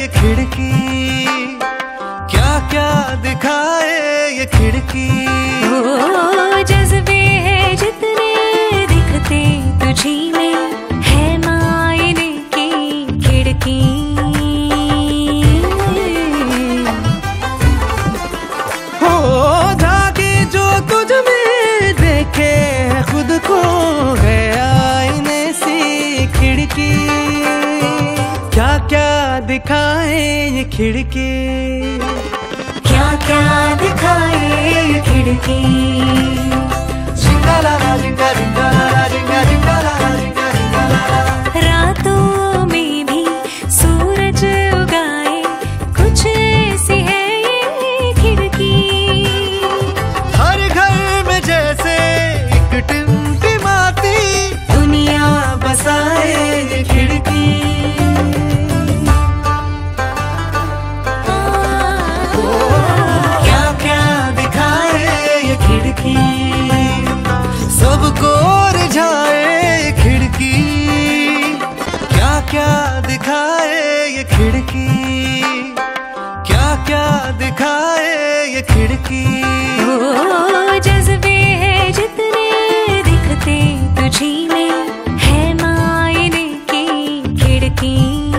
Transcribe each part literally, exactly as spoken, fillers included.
खिड़की, क्या क्या दिखाए ये खिड़की। ओ जज्बे हैं जितने दिखते तुझी में, है मायने की खिड़की। हो झाके जो तुझ में देखे खुद को, है आईने सी खिड़की। क्या क्या दिखाए ये खिड़की, क्या क्या दिखाए ये खिड़की। जिंगाला जिंगा जिंगाला जिंगा जिंगाला जिंगा जिंगाला। रातों में भी सूरज उगाए, कुछ ऐसी है ये खिड़की। हर घर में जैसे एक टिमटिमाती दुनिया बसाए ये खिड़की। सबको रिझाए खिड़की, क्या क्या दिखाए ये खिड़की, क्या क्या दिखाए ये खिड़की। ओ जज्बे हैं जितने दिखते तुझी में, है मायने की खिड़की।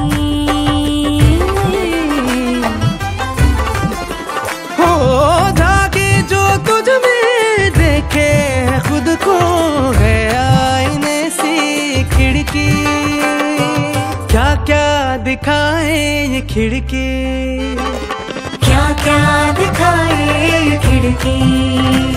हो झाके जो तुझ में देखे खुद को, है आईने सी खिड़की। क्या क्या दिखाए ये खिड़की, क्या क्या दिखाए ये खिड़की।